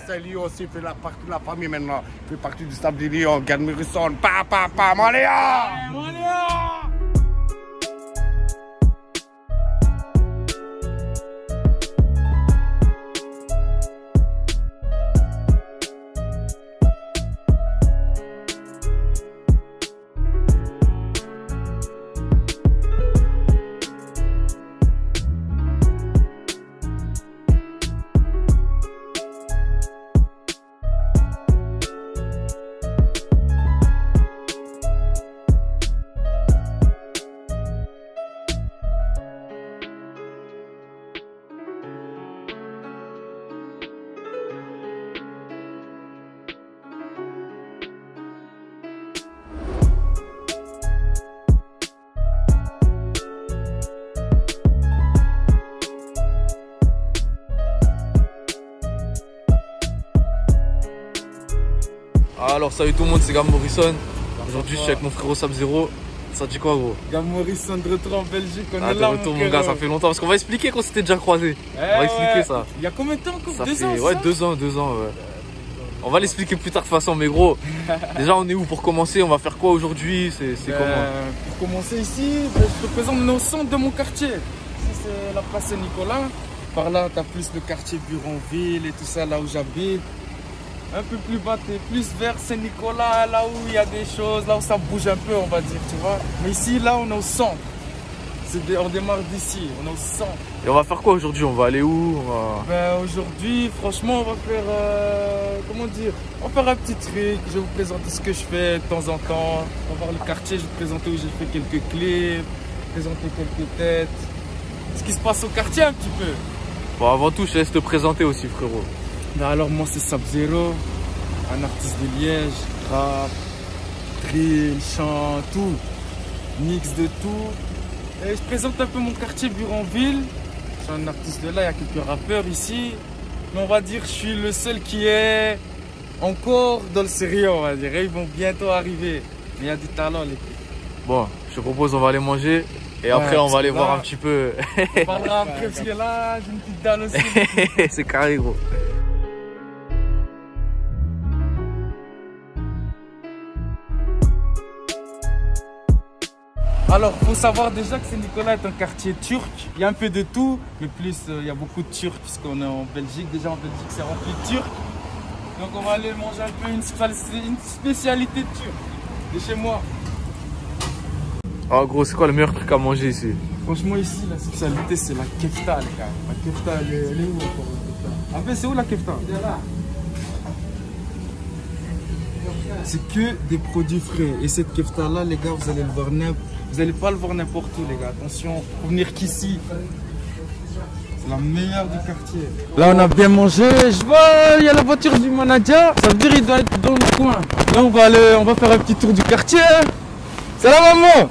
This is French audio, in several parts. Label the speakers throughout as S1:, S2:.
S1: C'est Lyon aussi, fait la partie de la famille maintenant. Il fait partie du stade de Lyon. Gad Morrison, Moléa.
S2: Alors salut tout le monde, c'est Gad Morrison. Aujourd'hui je suis avec mon frérot Sub-Zero. Ça dit quoi gros?
S3: Gad Morrison de retour en Belgique, on est
S2: de
S3: là
S2: retour mon gars, ça fait longtemps parce qu'on va expliquer qu'on s'était déjà croisés. On va expliquer ça.
S3: Il y a combien de temps encore?
S2: Ça
S3: 2
S2: fait,
S3: ans?
S2: ouais, 2 ans, 2 ans ouais. On va l'expliquer plus tard de toute façon, mais gros, déjà on est où pour commencer? On va faire quoi aujourd'hui? C'est comment?
S3: Pour commencer ici, je te présente nos centres de mon quartier. Ici c'est la place Saint-Nicolas. Par là, tu as plus le quartier Buronville et tout ça, là où j'habite. Un peu plus bas, tu es plus vers Saint-Nicolas, là où il y a des choses, là où ça bouge un peu, on va dire, tu vois. Mais ici, là, on est au centre. On démarre d'ici, on est au centre.
S2: Et on va faire quoi aujourd'hui? On va aller où?
S3: Aujourd'hui, franchement, on va faire, comment dire, on va faire un petit truc. Je vais vous présenter ce que je fais de temps en temps. On va voir le quartier, je vais te présenter où j'ai fait quelques clips, présenter quelques têtes. Ce qui se passe au quartier un petit peu.
S2: Bon, avant tout, je te laisse te présenter aussi, frérot.
S3: Ben alors, moi, c'est Sub-Zero, un artiste de Liège, rap, drill, chant, tout, mix de tout. Et je présente un peu mon quartier Buronville. Je suis un artiste de là, il y a quelques rappeurs ici. Mais on va dire que je suis le seul qui est encore dans le sérieux, on va dire. Et ils vont bientôt arriver. Mais il y a du talent, les filles.
S2: Bon, je te propose, on va aller manger. Et après, on va aller voir un petit peu.
S3: On parlera après, parce que là, j'ai une petite dalle aussi.
S2: C'est carré, gros.
S3: Alors, il faut savoir déjà que Saint-Nicolas est un quartier turc. Il y a un peu de tout, mais plus, il y a beaucoup de Turcs puisqu'on est en Belgique. Déjà en Belgique, c'est rempli de Turcs. Donc, on va aller manger un peu une spécialité turque de chez moi.
S2: Ah, gros, c'est quoi le meilleur truc à manger ici?
S3: Franchement, ici, la spécialité, c'est la kefta, les gars. La kefta, elle est où encore? En fait, c'est où la kefta? C'est que des produits frais. Et cette kefta là, les gars, vous allez le voir vous allez pas le voir n'importe où, les gars. Attention, pour venir qu'ici. C'est la meilleure du quartier. Là, on a bien mangé. Je vois, il y a la voiture du manager. Ça veut dire qu'il doit être dans le coin. Là, on va faire un petit tour du quartier. Salam maman.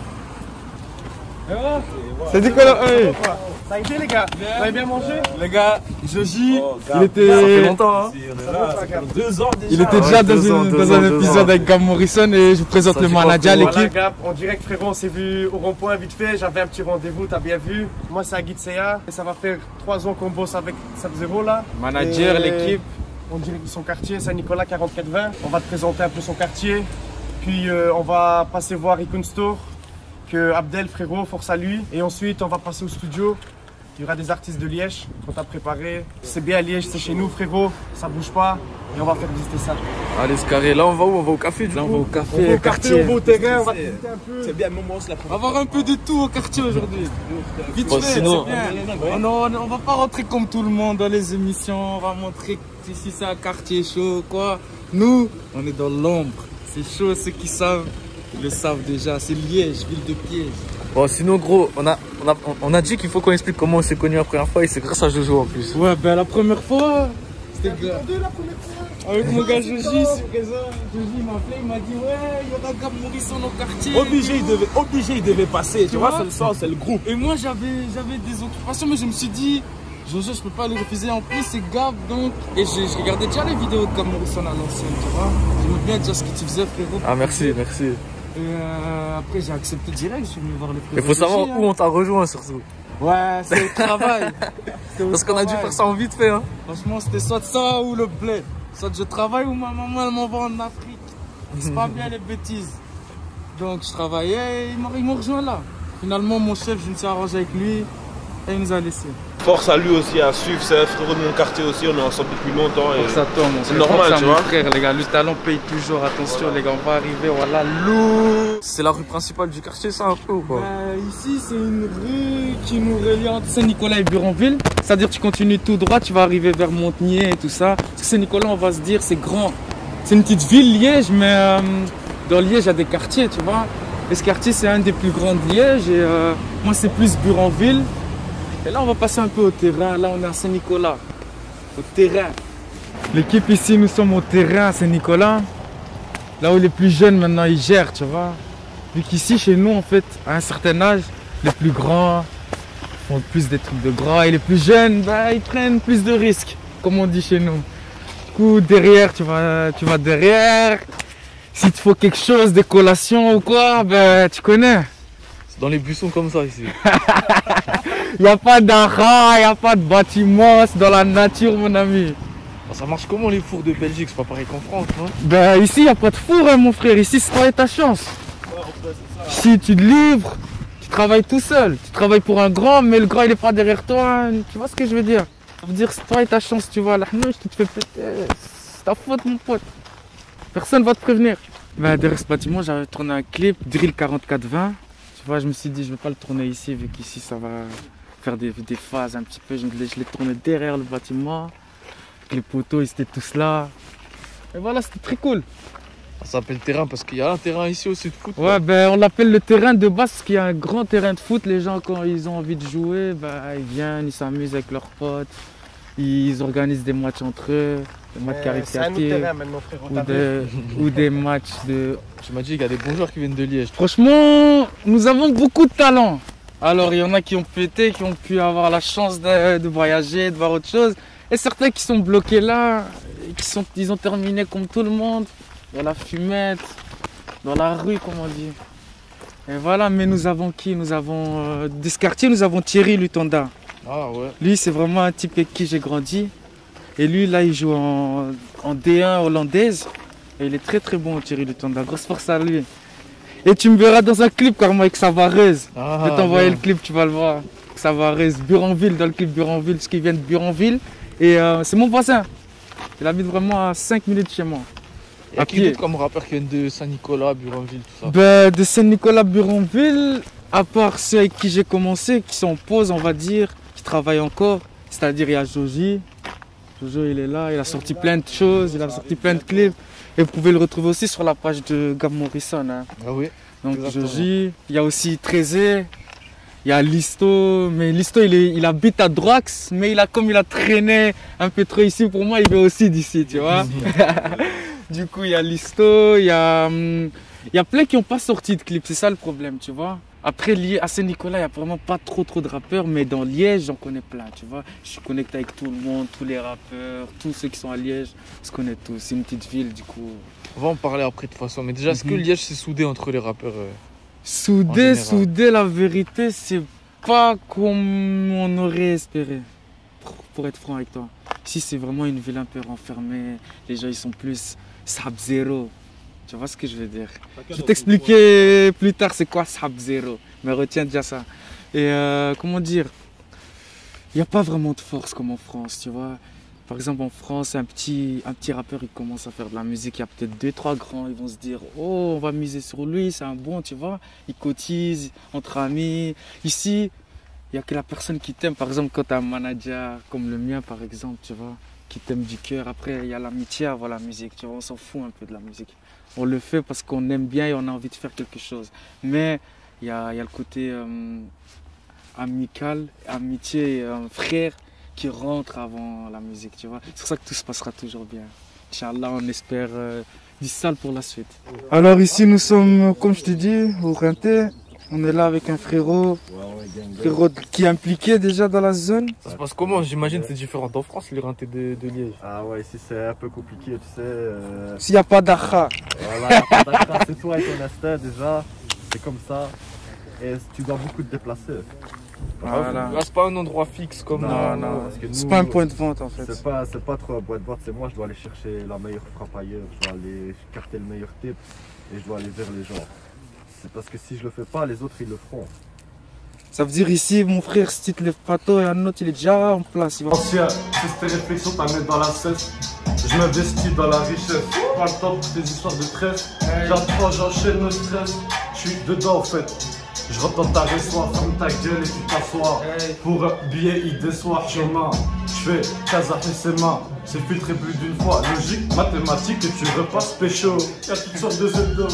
S3: C'est dit quoi là?
S4: Ça a été les gars? Vous avez bien mangé?
S3: Les gars, Joji,
S2: il était... Ça fait longtemps hein?
S4: Ça fait 2 ans déjà.
S3: Il était déjà dans un épisode avec Gad Morrison et je vous présente le manager, l'équipe.
S4: Voilà Gab, en direct frérot, on s'est vu au rond-point vite fait, j'avais un petit rendez-vous, t'as bien vu. Moi c'est Agit Seya et ça va faire 3 ans qu'on bosse avec Sub-Zero là.
S3: Manager, l'équipe.
S4: On dirige son quartier, Saint-Nicolas 4420. On va te présenter un peu son quartier. Puis on va passer voir Icon Store, que Abdel frérot, force à lui. Et ensuite on va passer au studio. Il y aura des artistes de Liège qu'on t'a préparé. C'est bien Liège, c'est chez nous frérot, ça bouge pas. Et on va faire visiter ça.
S2: Allez, c'est carré. Là on va où? On va au café du coup.
S3: Là on va au café,
S4: quartier, au beau terrain, on va visiter un peu.
S5: C'est bien le moment, c'est la première.
S3: On va avoir un peu de tout au quartier aujourd'hui. Vite fait,
S2: sinon,
S3: c'est bien. On va pas rentrer comme tout le monde dans les émissions. On va montrer que ici c'est un quartier chaud, quoi. Nous, on est dans l'ombre. C'est chaud, ceux qui savent, ils le savent déjà. C'est Liège, ville de piège.
S2: Bon, sinon, gros, on a dit qu'il faut qu'on explique comment on s'est connus la première fois et c'est grâce à Jojo en plus.
S3: Ouais, ben la première fois, c'était avec mon gars Joji, c'est présent. Joji m'a appelé, il m'a dit ouais, il y aura Gad Morrison au quartier.
S5: Obligé, il devait passer. Tu vois, c'est le sens, c'est le groupe.
S3: Et moi, j'avais des occupations, mais je me suis dit, Jojo, je peux pas le refuser. En plus, c'est Gab, donc. Et je regardais déjà les vidéos de Gad Morrison à l'ancienne, tu vois. J'aimais bien déjà ce que tu faisais, frérot.
S2: Ah, merci, merci.
S3: Et après, j'ai accepté direct, je suis venu voir les frères.
S2: Il faut savoir où on t'a rejoint surtout.
S3: Ouais, c'est le travail.
S2: Parce qu'on a dû faire ça en vite fait. Hein.
S3: Franchement, c'était soit ça ou le bled. Soit je travaille ou ma maman elle m'envoie en Afrique. C'est pas bien les bêtises. Donc je travaillais et ils m'ont rejoint là. Finalement mon chef, je me suis arrangé avec lui et il nous a laissé.
S5: Force à lui aussi à suivre, c'est un frérot de mon quartier aussi, on est ensemble depuis longtemps. Et...
S3: Ça tombe,
S5: c'est normal, tu vois.
S3: Frère, les gars, le talent paye toujours, attention les gars, on va arriver, voilà, lourd.
S2: C'est la rue principale du quartier, ça, un peu ou quoi?
S3: Ici, c'est une rue qui nous relie entre Saint-Nicolas et Buronville. C'est-à-dire tu continues tout droit, tu vas arriver vers Montagnier et tout ça. Parce que Saint-Nicolas, on va se dire, c'est grand. C'est une petite ville, Liège, mais dans Liège, il y a des quartiers, tu vois. Et ce quartier, c'est un des plus grands de Liège. Et moi, c'est plus Buronville. Et là, on va passer un peu au terrain. Là, on est à Saint-Nicolas. Au terrain. L'équipe ici, nous sommes au terrain à Saint-Nicolas. Là où les plus jeunes, maintenant, ils gèrent, tu vois. Vu qu'ici, chez nous, en fait, à un certain âge, les plus grands font plus des trucs de gras. Et les plus jeunes, bah, ils prennent plus de risques, comme on dit chez nous. Du coup, derrière, tu vas derrière. S'il te faut quelque chose, des collations ou quoi, ben, tu connais.
S2: Dans les buissons comme ça ici.
S3: Il n'y a pas d'ara, il n'y a pas de bâtiment, c'est dans la nature mon ami.
S2: Ça marche comment les fours de Belgique? C'est pas pareil qu'en France, hein?
S3: Ben ici il n'y a pas de four hein, mon frère, ici c'est toi et ta chance. Si tu te livres, tu travailles tout seul. Tu travailles pour un grand, mais le grand il n'est pas derrière toi, hein. Tu vois ce que je veux dire? Ça veut dire c'est toi et ta chance, tu vois. Là, non, je te fais péter, c'est ta faute mon pote. Personne va te prévenir. Ben derrière ce bâtiment j'avais tourné un clip, Drill 4420. Tu vois, je me suis dit, je ne vais pas le tourner ici, vu qu'ici, ça va faire des phases un petit peu. Je l'ai tourné derrière le bâtiment. Les poteaux, ils étaient tous là. Et voilà, c'était très cool.
S2: Ça s'appelle terrain parce qu'il y a un terrain ici aussi de foot.
S3: Ouais, ben, on l'appelle le terrain de base parce qu'il y a un grand terrain de foot. Les gens, quand ils ont envie de jouer, ben, ils viennent, ils s'amusent avec leurs potes. Ils organisent des matchs entre eux, des matchs caritatifs. Ou des matchs de...
S2: Tu m'as dit qu'il y a des bons joueurs qui viennent de Liège.
S3: Franchement, nous avons beaucoup de talent. Alors, il y en a qui ont pété, qui ont pu avoir la chance de voyager, de voir autre chose. Et certains qui sont bloqués là, ils ont terminé comme tout le monde, dans la fumette, dans la rue, comme on dit. Et voilà, mais nous avons qui? Nous avons, de ce quartier, nous avons Thierry Lutonda.
S2: Ah ouais.
S3: Lui, c'est vraiment un type avec qui j'ai grandi. Et lui, là, il joue en D1 hollandaise. Et il est très très bon, Thierry Lutonda. Grosse force à lui. Et tu me verras dans un clip, carrément, avec Savareuse. Je vais t'envoyer le clip, tu vas le voir. Savareuse, Buronville, dans le clip Buronville, parce qu'il vient de Buronville. Et c'est mon voisin. Il habite vraiment à 5 minutes de chez moi.
S2: Il y a qui d'autre comme rappeurs qui viennent de Saint-Nicolas, Buronville, tout ça?
S3: Ben, de Saint-Nicolas, Buronville, à part ceux avec qui j'ai commencé, qui sont en pause, on va dire, qui travaillent encore. C'est-à-dire, il y a Joji. Jojo, il est là, il a sorti plein de choses, il a sorti plein de clips. Et vous pouvez le retrouver aussi sur la page de Gab Morrison. Hein.
S2: Ah oui.
S3: Donc Joji, il y a aussi Trézé, il y a Listo, mais Listo il habite à Drox, mais comme il a traîné un peu trop ici, pour moi il est aussi d'ici, tu vois. Du coup il y a Listo, il y a plein qui n'ont pas sorti de clips, c'est ça le problème, tu vois. Après, à Saint-Nicolas, il n'y a vraiment pas trop de rappeurs, mais dans Liège, j'en connais plein, tu vois. Je suis connecté avec tout le monde, tous les rappeurs, tous ceux qui sont à Liège, on se connaît tous. C'est une petite ville, du coup.
S2: On va en parler après de toute façon, mais déjà, est-ce que Liège s'est soudé entre les rappeurs
S3: Soudé, la vérité, c'est pas comme on aurait espéré, pour être franc avec toi. Ici, c'est vraiment une ville un peu renfermée, les gens, ils sont plus Sab Zero. Tu vois ce que je veux dire? Je vais t'expliquer plus tard c'est quoi Sab Zero, mais retiens déjà ça. Et comment dire? Il n'y a pas vraiment de force comme en France, tu vois. Par exemple en France, un petit rappeur il commence à faire de la musique, il y a peut-être 2-3 grands, ils vont se dire oh on va miser sur lui, c'est un bon, tu vois. Ils cotisent entre amis. Ici, il n'y a que la personne qui t'aime. Par exemple quand tu as un manager comme le mien par exemple, tu vois, qui t'aime du cœur. Après il y a l'amitié avant la musique, tu vois, on s'en fout un peu de la musique. On le fait parce qu'on aime bien et on a envie de faire quelque chose. Mais il y a le côté amical, amitié, frère qui rentre avant la musique, tu vois. C'est pour ça que tout se passera toujours bien. Inch'Allah, on espère du sale pour la suite. Alors ici, nous sommes, comme je t'ai dit, au Rinté. On est là avec un frérot qui est impliqué déjà dans la zone.
S2: Ça se passe comment? J'imagine que c'est différent en France, le Rinté de Liège.
S4: Ah ouais, ici c'est un peu compliqué, tu sais.
S3: S'il n'y a pas d'akha.
S4: Voilà, c'est toi avec ton instinct déjà, c'est comme ça. Et tu dois beaucoup te déplacer.
S3: Voilà.
S2: Là, c'est pas un endroit fixe comme.
S3: Non.
S6: parce que
S3: C'est
S6: nous,
S3: pas un point de vente en fait.
S6: C'est pas trop un boîte de vente, c'est moi, je dois aller chercher la meilleure frappe ailleurs, je dois aller capter le meilleur tip et je dois aller vers les gens. C'est parce que si je le fais pas, les autres ils le feront.
S3: Ça veut dire ici, mon frère, si tu te lèves pas tôt et un autre il est déjà en place. Il va...
S4: Ancien, c'est tes réflexions, t'as mis dans la cesse. Je m'investis dans la richesse. Pas le temps pour tes histoires de tresse. J'apprends, j'enchaîne le stress. Je suis dedans en fait. Je rentre dans ta résoie, ferme ta gueule et tu t'assois. Pour un billet, il déçoit chemin. Je fais Kazakh et ses mains. C'est filtré plus d'une fois. Logique, mathématique et tu repasses pécho. Y'a toutes sortes de jeux d'eau.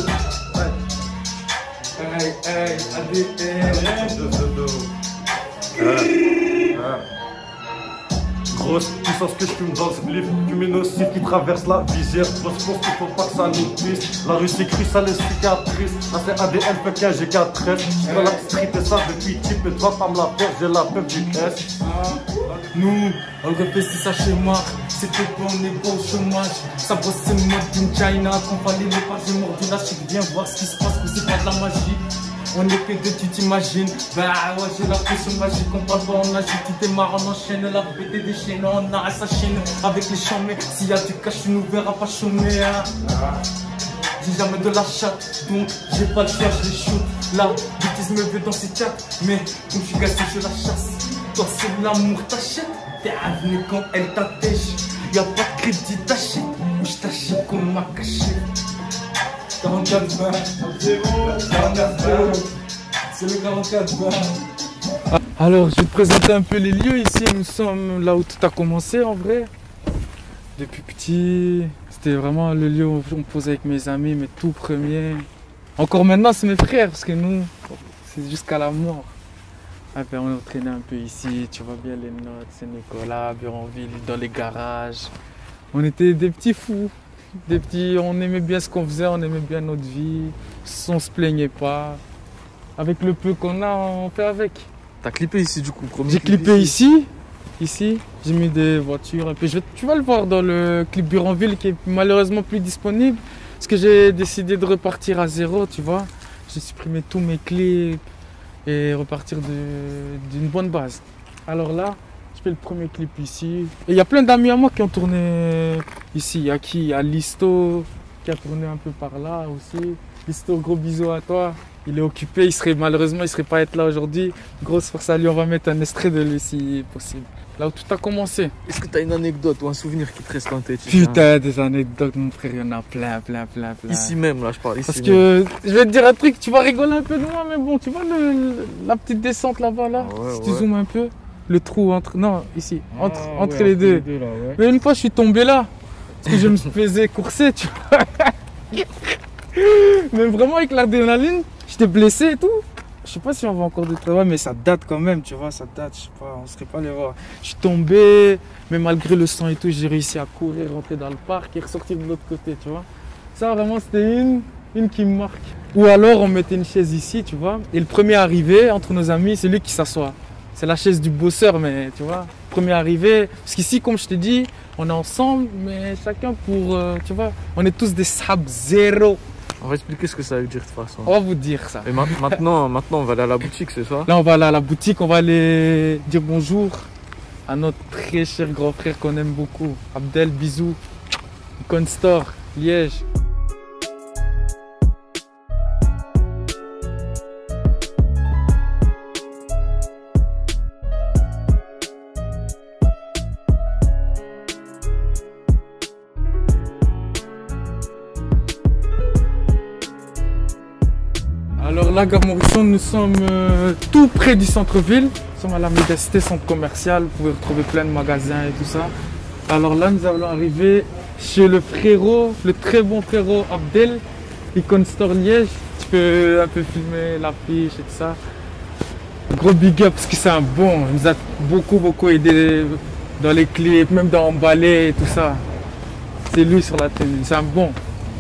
S4: Grosse puissance que je fume dans ce livre, fumée nocive qui traverse la visière. Grosse force qu'il faut pas que ça nous puisse. La rue s'écrit, ça les cicatrices. Là c'est ADN, fait qu'un G4 J'suis dans la street et ça depuis type. Et toi pas me la faire, j'ai la peur du S.
S3: Nous, on refait ça chez moi. C'était pas, on est pas au chômage. Ça bosse, c'est le mode d'une China. Quand fallait les pages, j'ai mordu la chic. Viens voir ce qui se passe, que c'est pas de la magie. On est que deux, tu t'imagines. Bah ouais, j'ai la pression magique. On parle pas, on agit. Tout est marrant, on enchaîne. La BD des chaînes, on arrête sa chaîne. Avec les chants, mais s'il y a du cash, tu nous verras pas chômer. Hein. J'ai jamais de la chatte, donc j'ai pas le choix, je les shoot. La bêtise me veut dans ses chats, mais comme je suis gassé, je la chasse. Toi, c'est l'amour, t'achètes. T'es venu quand elle t'attèche. Y'a pas de crédit, t'achètes. Ou je t'achète comme ma cachette. 44-20, c'est le 44-20. Alors, je vais te présenter un peu les lieux ici. Nous sommes là où tout a commencé en vrai. Depuis petit, c'était vraiment le lieu où on posait avec mes amis, mes tout premiers. Encore maintenant, c'est mes frères parce que nous, c'est jusqu'à la mort. Ah ben, on entraînait un peu ici, tu vois bien les notes, c'est Nicolas, Buronville, dans les garages. On était des petits fous. Des petits, on aimait bien ce qu'on faisait, on aimait bien notre vie, on se plaignait pas. Avec le peu qu'on a, on fait avec.
S2: T'as clippé ici du coup, premier
S3: J'ai
S2: clip
S3: clippé ici, j'ai mis des voitures. Et puis tu vas le voir dans le clip Buronville qui est malheureusement plus disponible. Parce que j'ai décidé de repartir à zéro, tu vois. J'ai supprimé tous mes clips et repartir d'une bonne base. Alors là, je fais le premier clip ici. Et il y a plein d'amis à moi qui ont tourné ici. Il y a qui? Il y a Listo qui a tourné un peu par là aussi. Listo, gros bisous à toi. Il est occupé, malheureusement, il ne serait pas être là aujourd'hui. Grosse force à lui, on va mettre un extrait de lui si possible. Là où tout a commencé.
S2: Est-ce que tu as une anecdote ou un souvenir qui te reste en tête?
S3: Putain, des anecdotes, mon frère, il y en a plein.
S2: Ici même, là, je parle ici.
S3: Parce que je vais te dire un truc, tu vas rigoler un peu de moi, mais bon, tu vois la petite descente là-bas, là, si tu zoomes un peu. Le trou entre... Non, ici, entre les deux.
S4: Là, ouais.
S3: Mais une fois, je suis tombé là. Parce que je me faisais courser, tu vois. Mais vraiment, avec l'adrénaline, j'étais blessé et tout. Je sais pas si on va encore de travail, mais ça date quand même, tu vois, ça date. Je sais pas, on serait pas allé voir. Je suis tombé, mais malgré le sang et tout, j'ai réussi à courir, rentrer dans le parc et ressortir de l'autre côté, tu vois. Ça, vraiment, c'était une qui me marque. Ou alors, on mettait une chaise ici, tu vois. Et le premier arrivé, entre nos amis, c'est lui qui s'assoit. C'est la chaise du bosseur, mais tu vois, premier arrivé. Parce qu'ici, comme je te dis, on est ensemble, mais chacun pour, tu vois, on est tous des sahab zéro.
S2: On va expliquer ce que ça veut dire de toute façon.
S3: On va vous dire ça.
S2: Et maintenant, on va aller à la boutique, c'est ça?
S3: Là, on va aller à la boutique, on va aller dire bonjour à notre très cher grand frère qu'on aime beaucoup. Abdel, bisous. Icon Store, Liège. Alors là, Gare Morisson, nous sommes tout près du centre-ville. Nous sommes à la Médacité, centre commercial. Vous pouvez retrouver plein de magasins et tout ça. Alors là, nous allons arriver chez le frérot, le très bon frérot Abdel, Icon Store Liège. Tu peux un peu filmer l'affiche et tout ça. Gros big up parce que c'est un bon. Il nous a beaucoup aidé dans les clips, même dans emballer et tout ça. C'est lui sur la tenue, c'est un bon.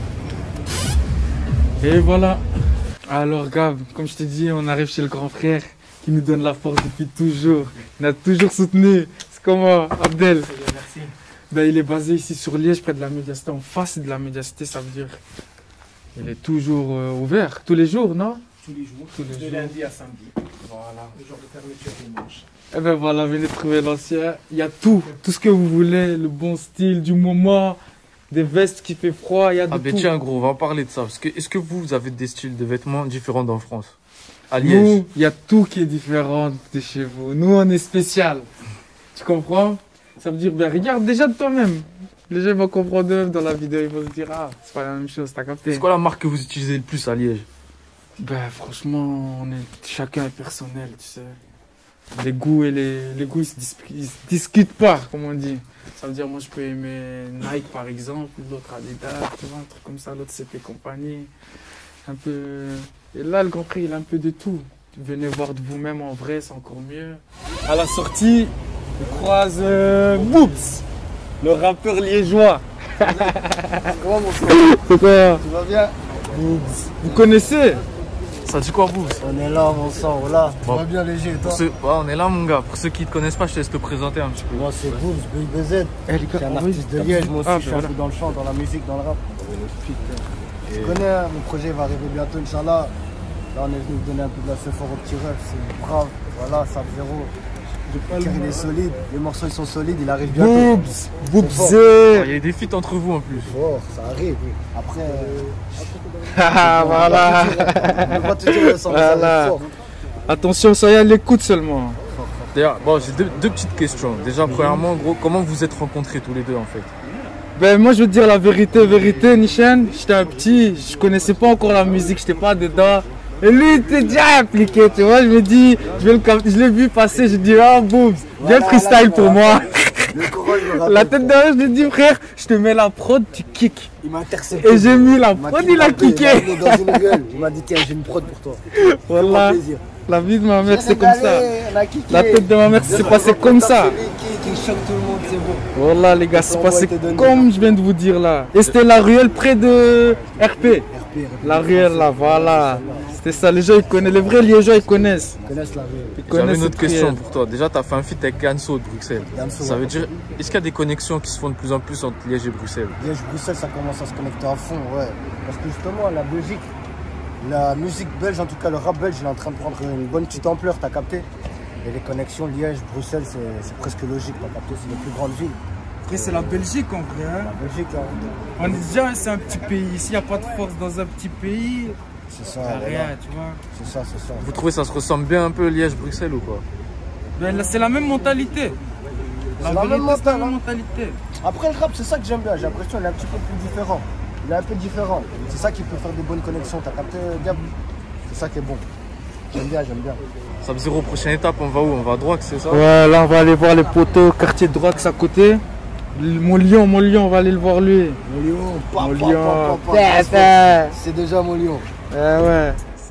S3: Et voilà. Alors Gab, comme je t'ai dit, on arrive chez le grand frère qui nous donne la force depuis toujours. Il nous a toujours soutenu. C'est comment, Abdel?
S4: Merci.
S3: Ben, il est basé ici sur Liège, près de la Médacité, en face de la Médacité, ça veut dire. Il est toujours ouvert, tous les jours, non?
S4: Tous les jours,
S3: Tous les
S4: de
S3: jours.
S4: lundi à samedi.
S3: Voilà.
S4: Le genre de fermeture des manches.
S3: Et ben voilà, venez trouver l'ancien. Il y a tout ce que vous voulez, le bon style du moment, des vestes qui fait froid, il y a de
S2: Ah ben
S3: tout.
S2: tiens gros, on va en parler de ça. Parce que est-ce que vous avez des styles de vêtements différents en France? À Liège?
S3: Nous, il y a tout qui est différent de chez vous. Nous, on est spécial. Tu comprends? Ça veut dire, ben regarde déjà de toi-même. Les gens vont comprendre eux dans la vidéo, ils vont se dire, ah, c'est pas la même chose, t'as capté?
S2: C'est quoi la marque que vous utilisez le plus à Liège?
S3: Ben franchement, chacun est personnel, tu sais. Les goûts ils se discutent pas, comme on dit. Ça veut dire, moi je peux aimer Nike par exemple, l'autre Adidas, tu vois, un truc comme ça, l'autre CP compagnie. Un peu. Et là, le Grand Prix, il a un peu de tout. Venez voir de vous-même en vrai, c'est encore mieux. À la sortie, on croise Boobs, le rappeur liégeois.
S6: Comment mon frère?
S3: C'est quoi?
S6: Tu vas bien?
S3: Boobs. Vous connaissez?
S2: Ça dit quoi vous?
S6: On est là, mon sang, voilà. Tu
S2: Bon.
S6: vas bien léger, et toi?
S2: Ouais, on est là mon gars. Pour ceux qui ne te connaissent pas, je te laisse te présenter un petit peu.
S6: Moi c'est Boobs, BZ.
S3: Eh, les
S6: Je
S3: gars,
S6: suis un
S3: oui,
S6: artiste de Liège, moi aussi
S3: ah,
S6: je suis
S3: voilà.
S6: un peu dans le chant, dans la musique, dans le rap. Tu connais, hein, mon projet va arriver bientôt, Inch'Allah. Là on est venu donner un peu de la sephora au petit ref, c'est brave, voilà, ça zéro. Le tir il est solide, les morceaux ils sont solides, il arrive bientôt.
S3: Boobs,
S6: C'est
S3: Boobs.
S6: fort.
S2: Il y a des feats entre vous en plus.
S6: Fort, ça arrive. Après,
S3: Ah, voilà.
S6: on peut pas te dire sans ça
S3: Voilà.
S6: arrive fort.
S3: Attention, soyez à l'écoute seulement.
S2: D'ailleurs, bon, j'ai deux petites questions. Déjà, premièrement, gros, comment vous êtes rencontrés tous les deux en fait?
S3: Ben moi je veux te dire la vérité, Nishan. J'étais un petit, je connaissais pas encore la musique, j'étais pas dedans. Et lui il était déjà impliqué, tu vois. Je me dis, je l'ai vu passer, je dis ah Boobs, viens
S6: Voilà,
S3: freestyle
S6: là,
S3: pour moi.
S6: Le courage, je me rappelle.
S3: La tête derrière, je lui dis frère, je te mets la prod, tu kicks.
S6: Il m'a intercepté.
S3: Et j'ai mis la
S6: Il m'a
S3: prod, il a
S6: kidnappé,
S3: kické.
S6: Il m'a amené dans une gueule. Il m'a dit tiens j'ai une prod pour toi.
S3: Voilà,
S6: Plaisir.
S3: la vie de ma mère c'est comme ça.
S6: On a kické.
S3: La tête de ma mère c'est passé comme ça.
S6: Qui choque tout le monde, c'est bon.
S3: Voilà les gars, c'est
S6: Ton
S3: passé
S6: mot était donné.
S3: comme je viens de vous dire là. Et c'était la ruelle près de RP. La ruelle là, voilà. C'était ça, les gens ils connaissent, les vrais liégeois ils connaissent.
S6: Ils connaissent la rue.
S3: Ils
S2: J'avais
S3: connaissent
S2: une autre
S3: cette
S2: question
S3: ruelle.
S2: pour toi. Déjà, tu as fait un feat avec Ganso de Bruxelles.
S6: Ganso,
S2: Ça
S6: ouais.
S2: veut dire, est-ce qu'il y a des connexions qui se font de plus en plus entre Liège et Bruxelles?
S6: Liège, Bruxelles, ça commence à se connecter à fond, ouais. Parce que justement, la Belgique, la musique belge, en tout cas le rap belge, il est en train de prendre une bonne petite ampleur, t'as capté? Et les connexions Liège, Bruxelles, c'est presque logique, t'as capté? C'est les plus grandes villes.
S3: Après c'est la Belgique en vrai. Hein.
S6: La Belgique, là,
S3: On est déjà, c'est un petit pays. S'il n'y a pas de force dans un petit pays,
S6: c'est ça.
S3: il n'y a
S6: voilà.
S3: rien, tu vois.
S6: C'est ça, c'est ça.
S2: Vous trouvez ça se ressemble bien un peu Liège-Bruxelles ou quoi?
S3: Ben, là, c'est la même mentalité.
S6: C'est la même
S3: c'est la même
S6: mentale, hein.
S3: mentalité.
S6: Après, le rap, c'est ça que j'aime bien. J'ai l'impression qu'il est un petit peu plus différent. Il est un peu différent. C'est ça qui peut faire des bonnes connexions. T'as capté, Gab? C'est ça qui est bon. J'aime bien, j'aime bien.
S2: Sub-Zero, prochaine étape, on va où? On va à droite, c'est ça?
S3: Ouais, là on va aller voir les poteaux, quartier de droite à côté. Mon lion, on va aller le voir lui.
S6: Mon lion,
S3: Mon lion.
S6: C'est déjà mon lion.
S3: Ouais.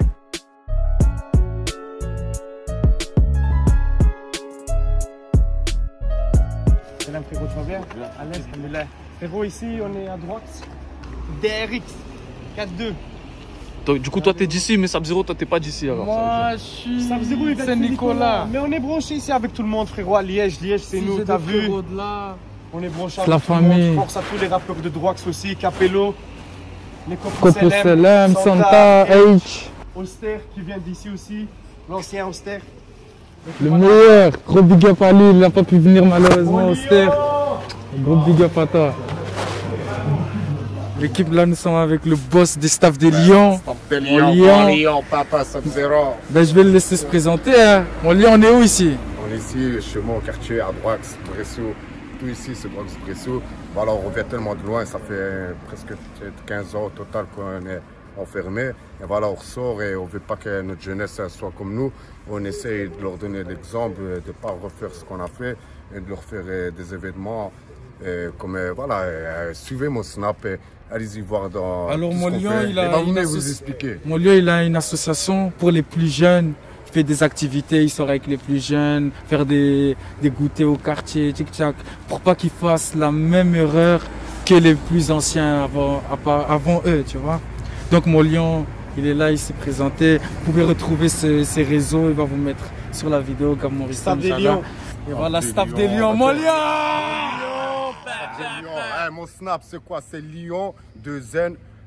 S4: Salam frérot, tu vas bien? À l'aise, alhamdoulilah. Frérot, ici on est à droite. DRX 4-2.
S2: Donc, du coup, toi, t'es d'ici, mais Sub-Zero, toi, t'es pas d'ici alors.
S3: Moi je suis
S4: Sub-Zero, il vient de
S3: Saint-Nicolas.
S4: Mais on est branché ici avec tout le monde, frérot. À Liège, c'est nous, t'as vu? On est branché
S3: C'est la
S4: avec tout le monde.
S3: famille.
S4: Force à tous les rappeurs de Droix aussi, Capello, les
S3: Copo
S4: Copo
S3: Selem, Santa, H.
S4: Auster qui vient d'ici aussi, l'ancien Auster.
S3: Le meilleur. Gros big up à lui, il n'a pas pu venir malheureusement au Ster. Gros big up à toi. L'équipe là, nous sommes avec le boss des staffs des Lions.
S1: Des
S3: Lion.
S1: Lion, papa, Sub-Zero.
S3: Ben, je vais le laisser se présenter. Hein. Mon Lion, on est où ici?
S1: On est ici, chez moi, au quartier, à Droix, Bresso. Tout ici, c'est Droix, Bresso. Voilà, on revient tellement de loin, ça fait presque 15 ans au total qu'on est enfermé. Et voilà, on ressort et on ne veut pas que notre jeunesse soit comme nous. On essaye de leur donner l'exemple, de ne pas refaire ce qu'on a fait et de leur faire des événements. Comme voilà, suivez mon snap et allez-y voir dans.
S3: Alors,
S1: tout ce
S3: mon
S1: qu'on
S3: lion,
S1: fait.
S3: il a
S1: Et ben,
S3: une
S1: venez vous
S3: associ-
S1: expliquer.
S3: Mon lieu, il a une association pour les plus jeunes. Il fait des activités, il sort avec les plus jeunes, faire des goûters au quartier, tic-tac, pour pas qu'ils fassent la même erreur que les plus anciens avant eux, tu vois. Donc mon lion, il est là, il s'est présenté. Vous pouvez retrouver ses réseaux, il va vous mettre sur la vidéo comme Maurice
S4: Staff des
S3: Inch'Allah.
S4: Lions.
S3: Et voilà,
S1: des
S3: staff
S1: Lions,
S3: des Lions, mon lion!
S1: Lion. Mon snap, c'est quoi? C'est Lion, 2 N,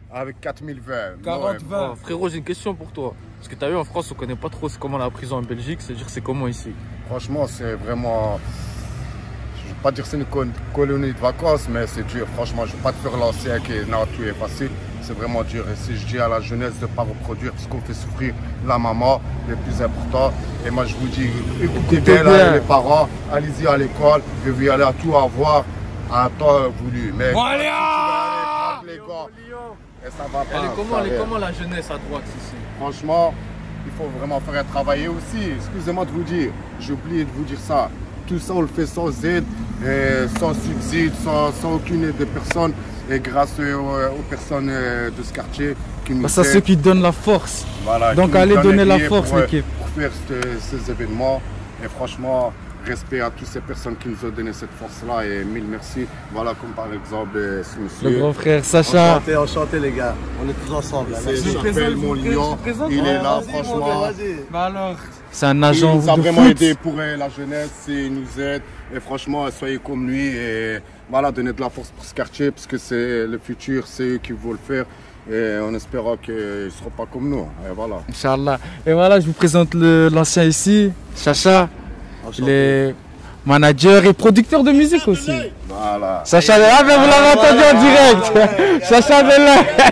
S1: avec 4020.
S3: 40-20.
S2: Frérot, j'ai une question pour toi. Parce que tu as vu, en France, on connaît pas trop c'est comment la prison en Belgique. C'est-à-dire, c'est comment ici?
S1: Franchement, c'est vraiment. Je ne veux pas dire que c'est une colonie de vacances, mais c'est dur. Franchement, je ne veux pas te faire l'ancien qui est non, tout est facile. C'est vraiment dur. Et si je dis à la jeunesse de ne pas reproduire, parce qu'on fait souffrir la maman, le plus important. Et moi, je vous dis, écoutez bien les parents, allez-y à l'école, je vais aller à tout avoir à un temps voulu. Mais quand tu vas aller prendre les gars, et ça va pas.
S2: Elle est comment la jeunesse à droite ici?
S1: Franchement, il faut vraiment faire travailler aussi. Excusez-moi de vous dire, j'ai oublié de vous dire ça. Tout ça, on le fait sans aide, sans subside, sans aucune aide de personne. Et grâce aux personnes de ce quartier qui nous
S3: C'est ceux qui donnent la force.
S1: Voilà,
S3: donc allez donner la force, l'équipe.
S1: Pour faire ces événements. Et franchement, respect à toutes ces personnes qui nous ont donné cette force-là. Et mille merci. Voilà, comme par exemple ce monsieur.
S3: Le grand frère Sacha.
S6: Enchanté les gars. On est tous ensemble.
S1: J'appelle mon lion. Il est là, franchement.
S3: Bah alors, c'est un agent
S1: Il nous a
S3: de
S1: vraiment
S3: foot.
S1: aidé pour la jeunesse. Il nous aide. Et franchement, soyez comme lui. Et voilà, donnez de la force pour ce quartier. Parce que c'est le futur, c'est eux qui vont le faire. Et on espère qu'ils ne seront pas comme nous. Et voilà.
S3: Inch'Allah. Et voilà, je vous présente l'ancien ici, Sacha. Il est manager et producteur de musique aussi.
S1: Voilà.
S3: Sacha, ah ben vous l'avez entendu en direct. Sacha est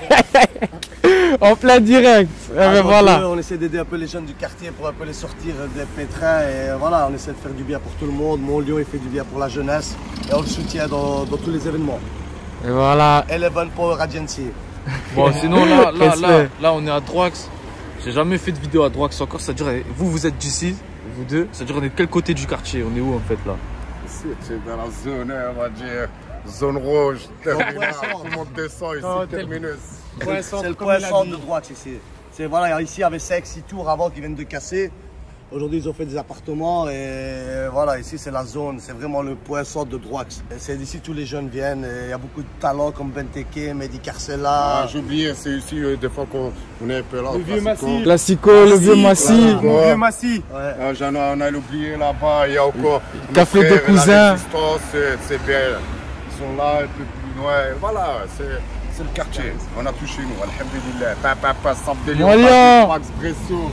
S3: là. En plein direct. Eh ben voilà.
S6: On essaie d'aider un peu les jeunes du quartier pour un peu les sortir des pétrins. Et voilà, on essaie de faire du bien pour tout le monde. Mon lion, il fait du bien pour la jeunesse. Et on le soutient dans tous les événements.
S3: Et voilà.
S6: Eleven Power Agency.
S2: Bon, sinon là, on est à Droax. J'ai jamais fait de vidéo à Droax encore. C'est-à-dire, vous êtes d'ici, vous deux. C'est-à-dire, on est de quel côté du quartier? On est où en fait là?
S1: Ici, c'est dans la zone, on va dire, zone rouge. Terminal. Tout le monde descend ici, terminus.
S6: C'est le point centre de Droax ici. Voilà, ici il y avait 5-6 tours avant qui viennent de casser. Aujourd'hui ils ont fait des appartements et voilà, ici c'est la zone, c'est vraiment le point centre de Droax. C'est d'ici tous les jeunes viennent, il y a beaucoup de talents comme Benteke, Mehdi Carcella.
S1: J'ai oublié, c'est ici des fois qu'on est un peu là.
S4: Le vieux Massy.
S3: Classico, le vieux Massy.
S4: Mon vieux Massy.
S1: On a oublié là-bas, il y a encore.
S3: Café de cousins.
S1: C'est bien. Ils sont là un peu plus loin. Voilà, c'est le quartier. On a tout chez nous, alhamdulillah. Papa, Sabdelion, Max Bresso.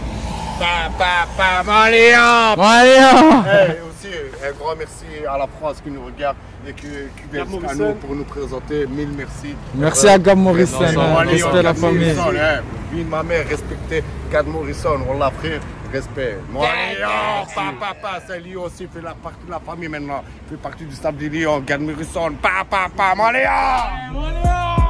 S1: Malian. Et aussi, un grand merci à la France qui nous regarde et qui vient jusqu'à nous pour nous présenter. Mille merci.
S3: Merci à Gab Morrison. Respect à la famille.
S1: Vive ma mère, respectez Gab Morrison. On l'a frère. Respect. Papa, c'est lui aussi, fait la partie de la famille maintenant. Fait partie du Stade de Lyon. Gab Morrison. Papa, Malian.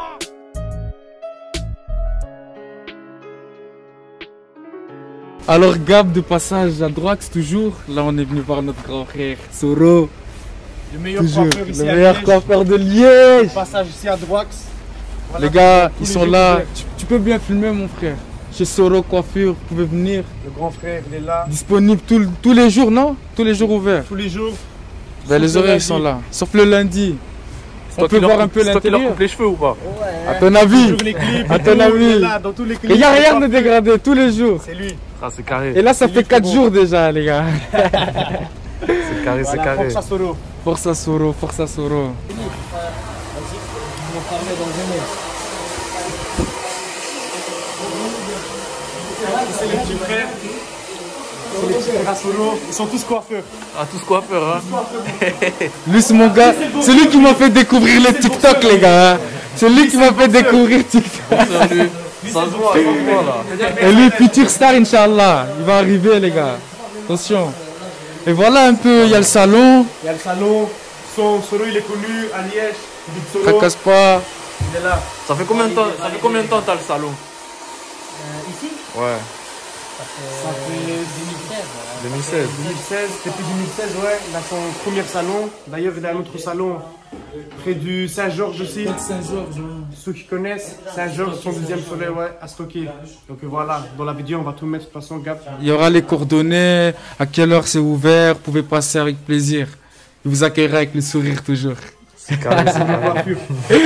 S3: Alors Gab, de passage à Droax toujours. Là on est venu voir notre grand frère Soro.
S4: Le meilleur
S3: Toujours.
S4: coiffeur ici
S3: Le
S4: à
S3: meilleur
S4: Liège.
S3: coiffeur de Liège.
S4: Passage ici à Droax. Voilà,
S3: Les gars,
S4: tous
S3: ils
S4: les
S3: sont
S4: jours
S3: là.
S4: ouverts.
S3: Tu peux bien filmer mon frère. Chez Soro Coiffure, vous pouvez venir.
S4: Le grand frère, il est là.
S3: Disponible tous les jours, non? Tous les jours ouverts.
S4: Tous les jours.
S3: Ben, les
S4: Sauf le
S3: horaires
S4: lundi.
S3: sont là. Sauf le lundi. On peut voir un peu
S2: C'est toi qui leur
S3: l'intérieur.
S2: coupe les cheveux ou pas?
S3: À ton avis?
S4: Toujours les clips.
S3: À
S4: et
S3: ton
S4: tout,
S3: avis?
S4: il est là, dans tous les clips.
S3: Il n'y a rien de dégradé tous les jours.
S4: C'est lui.
S2: Ah, c'est carré.
S3: Et là, ça fait 4 jours déjà, les gars.
S2: C'est carré, c'est
S4: Voilà,
S2: carré.
S4: Forza Soro.
S3: Forza Soro, Forza Soro.
S4: C'est les petits frères. C'est les petits frères à Soro. Ils sont tous coiffeurs.
S2: Ah, tous coiffeurs, hein.
S3: Lui, c'est mon gars. C'est lui qui m'a fait découvrir les TikTok, les gars. C'est lui qui m'a fait découvrir TikTok.
S2: Salut. Ça se voit là.
S3: Et lui, futur star, Inch'Allah. Il va arriver, les gars. Attention. Et voilà un peu, il y a le salon.
S4: Il y a le salon. Soro, il est connu à Liège. Soro,
S3: Tracasse pas.
S4: il est là.
S2: Ça fait combien de temps t'as le salon?
S7: Ici,
S2: Ouais.
S4: Ça fait
S2: 2016.
S4: 2016. Depuis 2016, ouais. Il a son premier salon. D'ailleurs, il a un autre salon près du Saint-Georges aussi.
S3: Saint-Georges.
S4: Ceux qui connaissent, Saint-Georges, son deuxième soleil, ouais, à stocker. Donc voilà, dans la vidéo, on va tout mettre de toute façon, Gap.
S3: Il y aura les coordonnées, à quelle heure c'est ouvert, vous pouvez passer avec plaisir. Il vous accueillera avec le sourire toujours.
S2: C'est carré, c'est carré.
S4: Coiffure.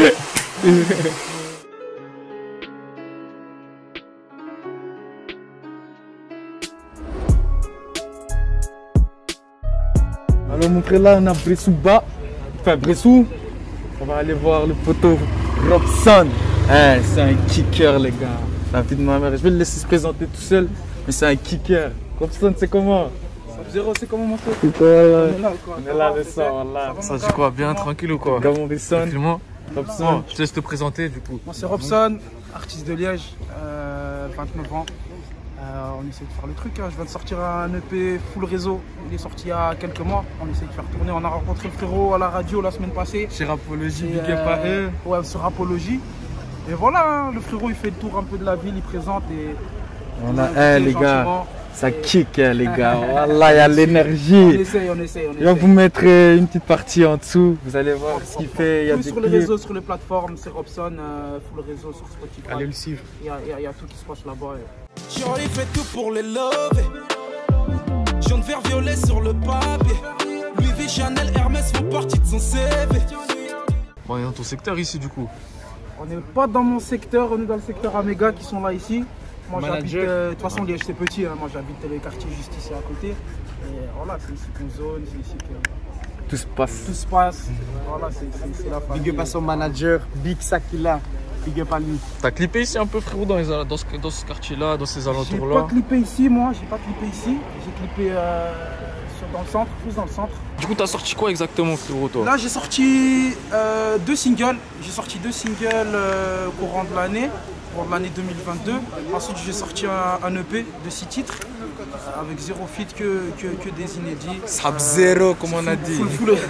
S3: Alors mon frère, là on a Bressou bas, enfin Bressou. On va aller voir le poteau Robson. Eh, c'est un kicker, les gars. La vie de ma mère. Je vais le laisser se présenter tout seul, mais c'est un kicker. Robson, c'est comment?
S4: Sub-Zero, c'est comment mon frère?
S3: C'est quoi là?
S4: On est là ou quoi?
S3: On est là, le sang, voilà.
S2: Ça dit quoi? Bien tranquille ou quoi?
S3: Gamon Risson,
S2: Tranquillement.
S3: Robson.
S2: Bon, je te laisse te présenter du coup.
S4: Moi c'est Robson, artiste de Liège, 29 ans. On essaie de faire le truc, hein. Je viens de sortir un EP full réseau, il est sorti il y a quelques mois. On essaie de faire tourner, on a rencontré le frérot à la radio la semaine passée.
S3: Chez Rapologie,
S4: Et,
S3: big up à eux.
S4: Ouais, sur Rapologie. Et voilà, hein, le frérot il fait le tour un peu de la ville, il présente et...
S3: Voilà, les gars,
S4: gentiment.
S3: ça kick, les gars. Voilà, il y a
S4: On
S3: l'énergie.
S4: essaye.
S3: Je vais vous mettre une petite partie en dessous. Vous allez voir ce qu'il fait. Il y a
S4: Tout
S3: des
S4: sur les
S3: clips.
S4: réseaux, sur les plateformes, c'est Robson, full réseau sur Spotify.
S3: Allez le suivre.
S4: Il y a tout qui se passe là-bas.
S8: J'aurais fait tout pour les lover. Jaune vert violet sur le papier. Louis V, Chanel, Hermès font partie de son CV.
S2: Bon, on est dans ton secteur ici du coup.
S4: On n'est pas dans mon secteur, on est dans le secteur Améga qui sont là ici. Moi j'habite, de toute façon Liège c'est petit, hein. Moi j'habite le quartier juste ici à côté. Et voilà, c'est ici qu'on zone, c'est ici que
S3: Tout se passe.
S4: tout se passe. Voilà, c'est la famille.
S6: Big up à son manager, Big Sakila. Big up à lui.
S2: T'as clippé ici un peu frérot dans ce quartier-là, dans ces
S4: J'ai
S2: alentours-là?
S4: pas clippé ici, moi, j'ai pas clippé ici. J'ai clippé dans le centre, plus dans le centre.
S2: Du coup t'as sorti quoi exactement frérot toi?
S4: Là j'ai sorti deux singles. J'ai sorti deux singles au courant de l'année 2022. Ensuite j'ai sorti un EP de 6 titres avec zéro feat que des inédits.
S3: Sub-Zero, comme on a dit.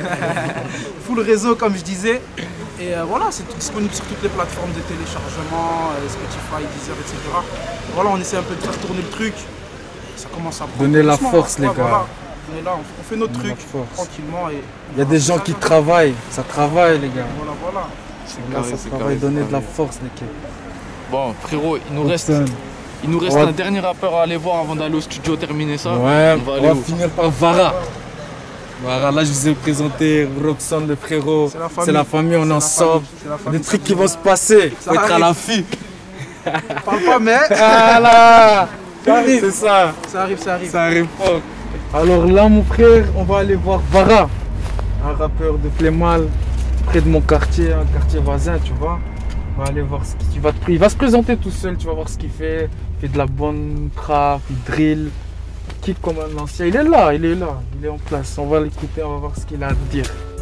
S4: Full réseau comme je disais. Et voilà, c'est disponible sur toutes les plateformes de téléchargement, Spotify, Deezer, etc. Voilà, on essaie un peu de faire tourner le truc. Ça commence à prendre
S3: Donnez la
S4: doucement,
S3: force, les gars.
S4: Voilà. On est là, on fait notre
S3: Donnez
S4: truc
S3: la force.
S4: tranquillement. Et
S3: Il y a des gens qui travaillent. Ça travaille, les gars.
S4: Voilà.
S3: Là, ça travaille. Donnez de la force, les gars.
S2: Bon frérot, il nous reste
S3: Ouais.
S2: un dernier rappeur à aller voir avant d'aller au studio terminer ça.
S3: Ouais,
S2: on va
S3: on
S2: aller
S3: va
S2: où?
S3: finir par Vara. Vara, là je vous ai présenté Robson, le frérot. C'est la famille, on est ensemble. Des trucs qui vont se passer. Faut être à l'affût.
S4: Parle pas, mais
S3: Voilà.
S4: ça arrive.
S3: C'est ça.
S4: Ça arrive.
S3: Ça arrive fort. Alors là, mon frère, on va aller voir Vara, un rappeur de Plémal, près de mon quartier, un quartier voisin, tu vois. On va aller voir ce qu'il va te Il va se présenter tout seul, tu vas voir ce qu'il fait. Il fait de la bonne trap, il drill, il kick comme un ancien. Il est là, il est en place. On va l'écouter, on va voir ce qu'il a à dire.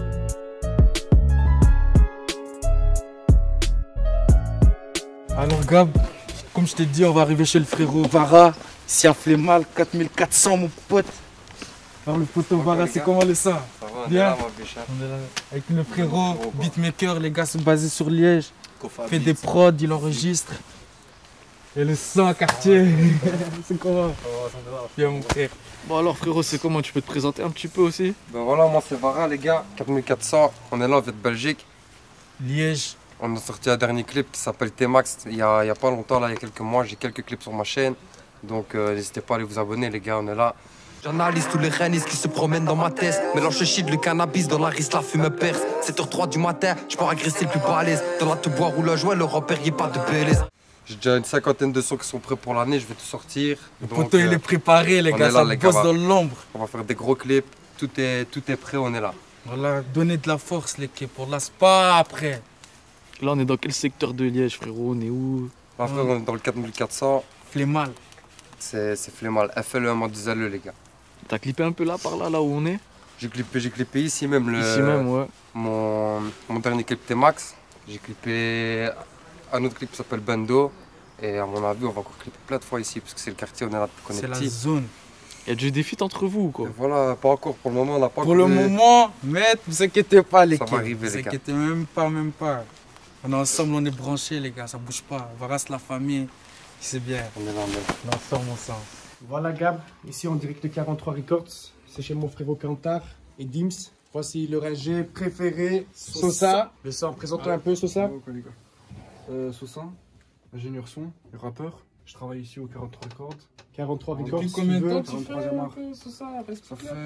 S3: Alors Gab, comme je t'ai dit, on va arriver chez le frérot Vara. Ici à Flémal, 4400 mon pote. Alors le poteau Vara, c'est comment le sang? Bien. On est là avec le frérot, beatmaker, les gars sont basés sur Liège. Fait des prods, il enregistre. Et le sang quartier, c'est comment? Bien mon frère.
S2: Bon alors frérot, c'est comment? Tu peux te présenter un petit peu aussi?
S9: Ben voilà, moi c'est Vara les gars, 4400, on est là, on vient de Belgique.
S3: Liège.
S9: On a sorti un dernier clip qui s'appelle T-Max il y a pas longtemps, là, il y a quelques mois. J'ai quelques clips sur ma chaîne, donc n'hésitez pas à aller vous abonner les gars, on est là.
S8: J'analyse tous les rainis qui se promènent dans ma tête. Mélange shit, le cannabis, dans la risque, la fume perce. 7h03 du matin, je pars agresser le plus balèze. Dans la te boire ou le joint, le repère, y est pas de bélez.
S9: J'ai déjà une cinquantaine de sons qui sont prêts pour l'année, je vais tout sortir.
S3: Le
S9: Donc,
S3: poteau il est préparé les
S9: on
S3: gars,
S9: est là,
S3: ça
S9: les
S3: bosse
S9: gars.
S3: dans l'ombre.
S9: On va faire des gros clips, tout est prêt, on est là.
S3: Voilà, donnez de la force l'équipe pour la spa après.
S2: Là on est dans quel secteur de Liège frérot? On est où?
S9: Là frère, on est dans le 4400,
S3: Flémal.
S9: c'est Flémal, FLE, disais-le les gars.
S2: T'as clippé un peu là par là où on est?
S9: J'ai clippé ici même,
S2: Ici même ouais.
S9: mon dernier clip T-Max. J'ai clippé un autre clip qui s'appelle Bando. Et à mon avis, on va encore clipper plein de fois ici, parce que c'est le quartier, on est là depuis qu'on est
S3: C'est la
S9: petit.
S3: zone.
S2: Il y a déjà des feats entre vous ou quoi?
S9: Et voilà, pas encore, pour le moment, on n'a pas
S3: Pour le
S9: encore eu-
S3: moment, mais vous inquiétez pas l'équipe.
S9: va arriver,
S3: Vous
S9: les gars.
S3: inquiétez même pas. On est ensemble, on est branchés les gars, ça bouge pas. On va rester la famille, c'est bien.
S9: On est là, on est là.
S3: On est ensemble.
S4: Voilà Gab, ici en direct de 43 Records. C'est chez mon frérot Kantar et Dims. Voici le rangé préféré, Sosa. Le sang, présente-toi un peu Sosa.
S10: Sosa, ingénieur son et rappeur. Je travaille ici au 43 Records.
S4: 43 Records.
S3: Depuis combien de temps tu
S10: 43e
S3: fais un
S10: art.
S3: peu Sosa?
S10: Ça fait.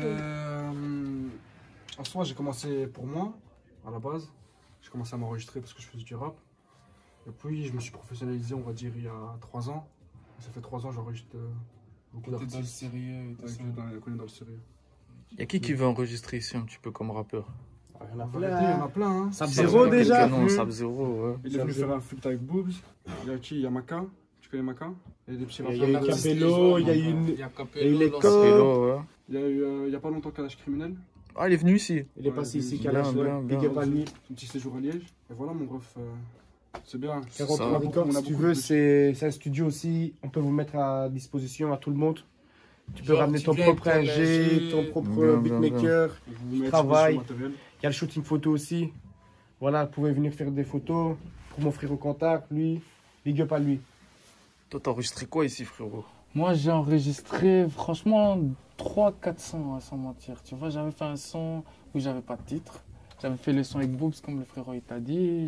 S10: En soi, j'ai commencé pour moi, à la base. J'ai commencé à m'enregistrer parce que je faisais du rap. Et puis, je me suis professionnalisé, on va dire, il y a 3 ans. Ça fait 3 ans, j'enregistre beaucoup
S3: T'es dans le
S10: d'artistes.
S3: sérieux et tout
S10: Ouais,
S3: ça.
S10: qu'on est dans le sérieux.
S2: Y'a qui veut enregistrer ici un petit peu comme rappeur?
S3: Il y en a
S10: En vérité, il y en a plein. Hein.
S4: Sub-Zero déjà.
S2: Non, Sub-Zero, ouais.
S10: Il est venu faire un feat avec Boobs. Il y a qui? Il y a Maka. Tu connais Maka? Il y a des petits
S4: Il y a eu
S10: rappeurs.
S4: Capello, il y a eu
S2: Il y a
S4: il y a eu
S2: Capello,
S4: les
S2: Capello, ouais.
S10: Il y a eu il y a pas longtemps Kalash Criminel.
S2: Ah, il est venu ici.
S4: Il est passé ici,
S2: bien,
S4: Kalash,
S2: bien,
S4: Big
S2: bien.
S4: up à lui.
S10: Un petit séjour à Liège. Et voilà mon ref. C'est bien.
S4: 43
S10: On a
S4: Records,
S10: beaucoup
S4: si tu
S10: de
S4: veux,
S10: plus.
S4: c'est un studio aussi. On peut vous mettre à disposition à tout le monde. Tu peux
S3: Genre,
S4: ramener
S3: tu
S4: ton
S3: viens
S4: propre
S3: avec ton
S4: ingé,
S3: ingé,
S4: ton propre
S2: bien, bien,
S4: beatmaker.
S10: Vous mettez
S4: travail.
S10: sur matériel.
S4: Il y a le shooting photo aussi. Voilà, vous pouvez venir faire des photos pour m'offrir au contact, lui. Big up à lui.
S2: Toi, t'as enregistré quoi ici, frérot?
S3: Moi, j'ai enregistré, franchement, 300-400, sans mentir. Tu vois, j'avais fait un son où j'avais pas de titre. J'avais fait le son avec Boobs, comme le frérot il t'a dit.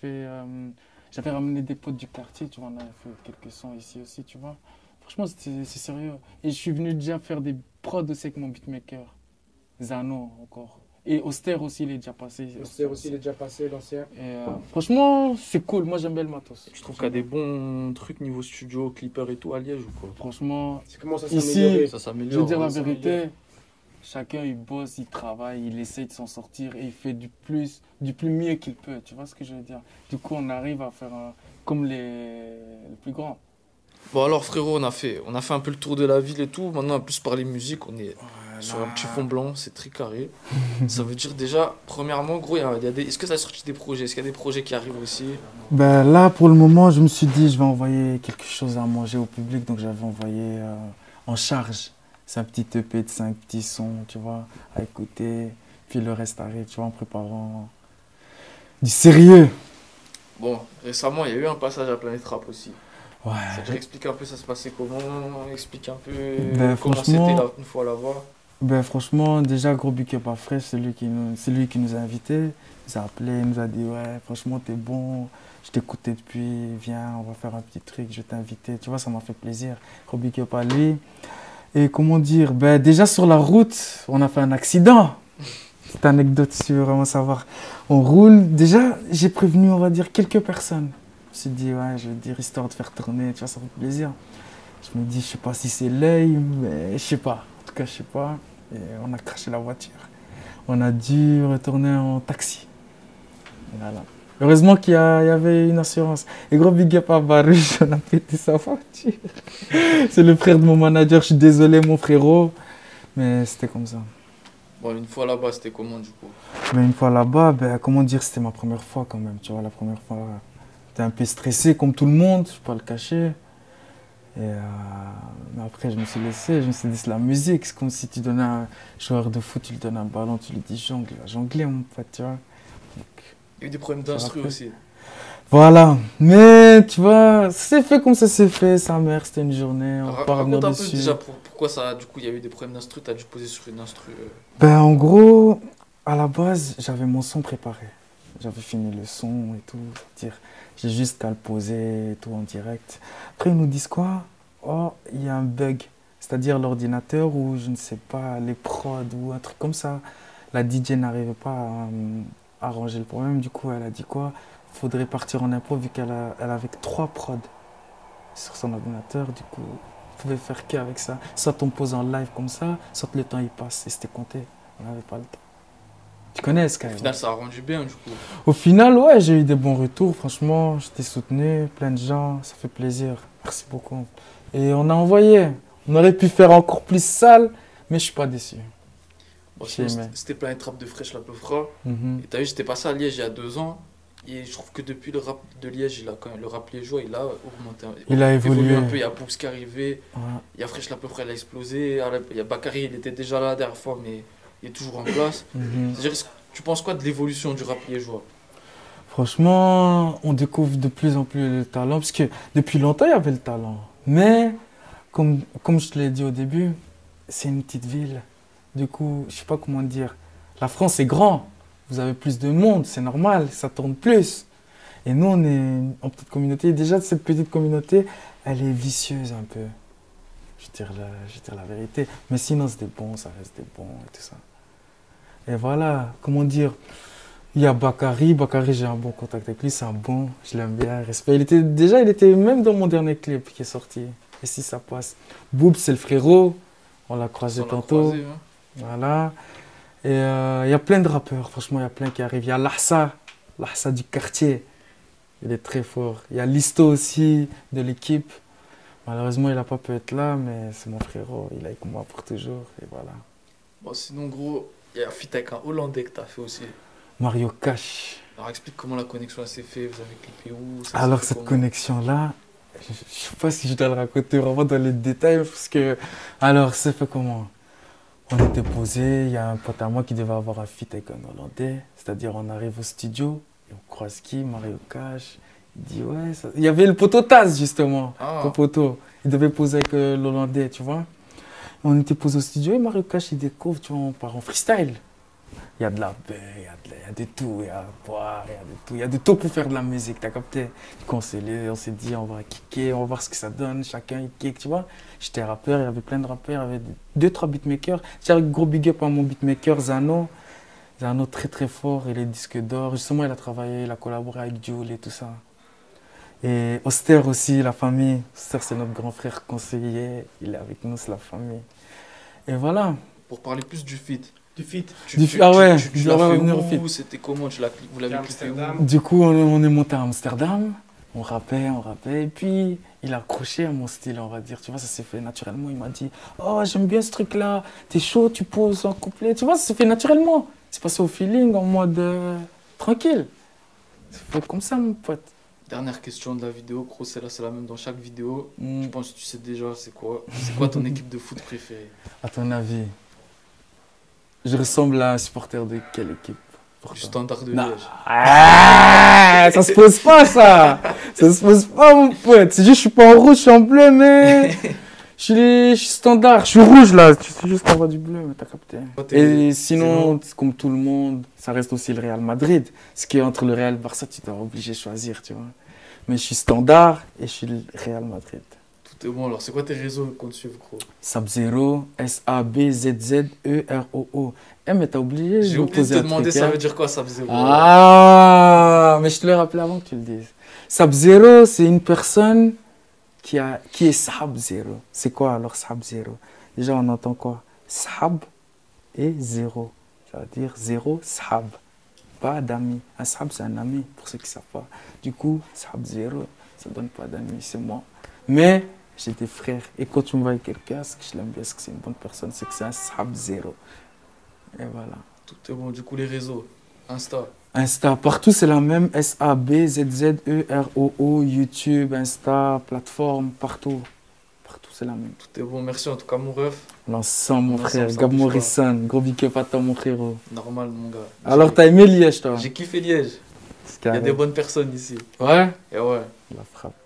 S3: J'avais ramené des potes du quartier, tu vois, on avait fait quelques sons ici aussi, tu vois. Franchement, c'est sérieux. Et je suis venu déjà faire des prods aussi avec mon beatmaker. Zano, encore. Et Auster aussi, il est déjà passé.
S4: Auster aussi, il est déjà passé, l'ancien.
S3: Et, franchement, c'est cool. Moi, j'aime bien le matos.
S2: Je trouve qu'il y a des bons trucs niveau studio, clipper et tout à Liège ou quoi?
S3: Franchement,
S4: C'est comment ça
S3: ici,
S4: s'améliore.
S2: Ça
S3: je
S2: s'améliore.
S3: veux dire la
S2: ouais, ça
S3: vérité,
S2: s'améliore.
S3: chacun il bosse, il travaille, il essaye de s'en sortir et il fait du plus mieux qu'il peut. Tu vois ce que je veux dire? Du coup, on arrive à faire comme les plus grands.
S2: Bon alors frérot, on a fait un peu le tour de la ville et tout. Maintenant, en plus parler musique, on est sur un petit fond blanc, c'est très carré. Ça veut dire déjà, premièrement, gros, est-ce que ça a sorti des projets? Est-ce qu'il y a des projets qui arrivent aussi?
S3: Ben là, pour le moment, je me suis dit, je vais envoyer quelque chose à manger au public. Donc, j'avais envoyé en charge. C'est un petit EP de 5 petits sons, tu vois, à écouter. Puis le reste arrive, tu vois, en préparant du sérieux.
S2: Bon, récemment, il y a eu un passage à Planète Rap aussi.
S3: Ouais.
S2: Ça te explique un peu ça se passait comment, explique un peu
S3: Ben,
S2: comment
S3: franchement-
S2: c'était une fois là-bas.
S3: Ben franchement, déjà, gros big up à Fresh, c'est lui qui nous a invités. Il nous a appelé, il nous a dit, ouais, franchement, t'es bon, je t'écoutais depuis, viens, on va faire un petit truc, je vais t'inviter. Tu vois, ça m'a fait plaisir. Gros big up à lui. Et comment dire, ben déjà sur la route, on a fait un accident. Petite anecdote, si tu veux vraiment savoir. On roule, déjà, j'ai prévenu, on va dire, quelques personnes. Je me suis dit, ouais, je vais dire, histoire de faire tourner, tu vois, ça fait plaisir. Je me dis, je sais pas si c'est l'œil, mais je sais pas. En tout cas, je sais pas. Et on a craché la voiture. On a dû retourner en taxi. Voilà. Heureusement qu'il y avait une assurance. Et gros big up à Baruch, on a pété sa voiture. C'est le frère de mon manager, je suis désolé mon frérot. Mais c'était comme ça.
S2: Bon, une fois là-bas, c'était comment du coup?
S3: Mais une fois là-bas, ben, comment dire, c'était ma première fois quand même. Tu vois, la première fois, j'étais un peu stressé comme tout le monde, je ne vais pas le cacher. Et mais après, je me suis laissé, je me suis dit, c'est la musique. C'est comme si tu donnais à un joueur de foot, tu lui donnes un ballon, tu lui dis jongle, il va jongler, mon pote, tu vois. Donc,
S2: Il y a eu des problèmes d'instru
S3: rappelle.
S2: aussi.
S3: voilà. Mais tu vois, c'est fait comme ça s'est fait. Sa mère, c'était une journée, on va pas revenir
S2: Raconte un peu
S3: dessus.
S2: déjà pourquoi ça, du coup, il y a eu des problèmes d'instru, t'as dû poser sur une instru.
S3: Ben, en gros, à la base, j'avais mon son préparé. J'avais fini le son et tout. C'est-à-dire, j'ai juste qu'à le poser et tout en direct. Après, ils nous disent quoi? Oh, il y a un bug. C'est-à-dire l'ordinateur ou je ne sais pas, les prods ou un truc comme ça. La DJ n'arrivait pas à arranger le problème. Du coup, elle a dit quoi? Il faudrait partir en impro vu qu'elle avait 3 prods sur son ordinateur. Du coup, on pouvait faire qu'avec ça. Soit on pose en live comme ça, soit le temps il passe et c'était compté. On n'avait pas le temps. Tu connais Sky?
S2: Au final, ça a rendu bien du coup.
S3: Au final, ouais, j'ai eu des bons retours. Franchement, j'étais soutenu, plein de gens, ça fait plaisir. Merci beaucoup. Et on a envoyé. On aurait pu faire encore plus sale, mais je suis pas déçu.
S2: Bon,
S3: J'ai
S2: sinon,
S3: aimé.
S2: c'était Planète Rap de Fresh la Peufra.
S3: Mhm.
S2: Et t'as vu, j'étais passé à Liège il y a 2 ans. Et je trouve que depuis le rap de Liège, le rap liégeois, il a augmenté.
S3: Il a évolué.
S2: un peu. Il y a Boobs qui est arrivé.
S3: Ouais.
S2: Il y a Fresh la Peufra, elle a explosé. Il y a Bakary, il était déjà là la dernière fois, mais il est toujours en place.
S3: Mhm.
S2: C'est-à-dire, tu penses quoi de l'évolution du rap liégeois?
S3: Franchement, on découvre de plus en plus le talent, parce que depuis longtemps, il y avait le talent. Mais, comme je te l'ai dit au début, c'est une petite ville. Du coup, je sais pas comment dire. La France est grand. Vous avez plus de monde, c'est normal, ça tourne plus. Et nous, on est en petite communauté. Déjà, cette petite communauté, elle est vicieuse un peu. Je vais dire la vérité. Mais sinon, c'est des bons, ça reste des bons et tout ça. Et voilà, comment dire. Il y a Bakary. Bakary, j'ai un bon contact avec lui, c'est un bon, je l'aime bien, respect. Il était même dans mon dernier clip qui est sorti. Et si ça passe. Boobs, c'est le frérot. On l'a croisé
S2: On l'a
S3: tantôt.
S2: croisé, hein.
S3: Voilà. Et il y a plein de rappeurs, franchement, il y a plein qui arrivent. Il y a Lahsa du quartier, il est très fort. Il y a Listo aussi, de l'équipe. Malheureusement, il n'a pas pu être là, mais c'est mon frérot, il est avec moi pour toujours, et voilà.
S2: Bon, sinon, gros, il y a un feat avec un Hollandais que tu as fait aussi.
S3: Mario Cash.
S2: Alors, explique comment la connexion s'est faite, vous avez clippé où ça
S3: Alors,
S2: s'est fait
S3: cette
S2: comment
S3: connexion-là, je ne sais pas si je dois le raconter vraiment dans les détails, parce que... Alors, c'est fait comment? On était posé, il y a un pote à moi qui devait avoir un feat avec un Hollandais, c'est-à-dire on arrive au studio, et on croise qui? Mario Cash. Il dit ouais, ça... Il y avait le poteau Taz justement, ton poteau. Il devait poser avec l'Hollandais, tu vois. On était posé au studio et Mario Cash il découvre, tu vois, on part en freestyle. Il y a de la baie, il y a de tout, il y a à boire, il y a de tout. Il y a de tout pour faire de la musique, t'as capté? On s'est dit on va kicker, on va voir ce que ça donne, chacun il kick, tu vois. J'étais rappeur, il y avait plein de rappeurs, il y avait 2-3 beatmakers. J'ai un gros big up à mon beatmaker Zano. Zano très très fort, il est disque d'or. Justement il a travaillé, il a collaboré avec Jules et tout ça. Et Oster aussi, la famille. Oster, c'est notre grand frère conseiller. Il est avec nous, c'est la famille. Et voilà.
S2: Pour parler plus du feat.
S4: Du feat.
S3: Ah ouais,
S2: tu l'as fait où? C'était comment? Vous l'avez clippé où?
S3: Du coup, on est monté à Amsterdam. On rappait. Et puis, il a accroché à mon style, on va dire. Tu vois, ça s'est fait naturellement. Il m'a dit, oh, j'aime bien ce truc-là. T'es chaud, tu poses un couplet. Tu vois, ça s'est fait naturellement. C'est passé au feeling, en mode tranquille. C'est fait comme ça, mon pote.
S2: Dernière question de la vidéo, gros, c'est la même dans chaque vidéo. Je pense que tu sais déjà c'est quoi ton équipe de foot préférée?
S3: À ton avis, je ressemble à un supporter de quelle équipe?
S2: Du Standard de Liège.
S3: Ah, ça se pose pas ça. Ça se pose pas mon pote. C'est juste je suis pas en rouge, je suis en bleu mais je suis standard, je suis rouge là. C'est juste avoir du bleu, mais t'as capté. Et sinon, comme tout le monde, ça reste aussi le Real Madrid. Ce qui est entre le Real et le Barça, tu dois obligé de choisir, tu vois. Mais je suis standard et je suis le Real Madrid.
S2: Tout est bon, alors c'est quoi tes réseaux qu'on te suive, gros?
S3: Sabzero, SABZZEROO. Eh, mais t'as oublié.
S2: J'ai oublié de te demander ça veut dire quoi, Sabzero?
S3: Ah, mais je te l'ai rappelé avant que tu le dises. Sabzero, c'est une personne qui est Sahab-Zero. C'est quoi alors Sahab-Zero? Déjà, on entend quoi? Sahab et zéro. Ça veut dire zéro, Sahab. Pas d'amis. Un Sahab, c'est un ami, pour ceux qui ne savent pas. Du coup, Sahab-Zero, ça ne donne pas d'amis, c'est moi. Mais j'ai des frères. Et quand tu me vois avec quelqu'un, ce que je l'aime bien, c'est que c'est une bonne personne, c'est que c'est un Sahab-Zero. Et voilà.
S2: Tout est bon. Du coup, les réseaux,
S3: Insta, partout c'est la même, SABZZEROO, YouTube, Insta, plateforme, partout. Partout c'est la même.
S2: Tout est bon, merci en tout cas mon ref.
S3: L'ensemble mon frère, Gab Morrison, gros big up à toi mon frérot.
S2: Normal mon gars.
S3: Alors t'as aimé Liège toi?
S2: J'ai kiffé Liège. Il y a des bonnes personnes ici.
S3: Ouais?
S2: Et ouais.
S3: La frappe.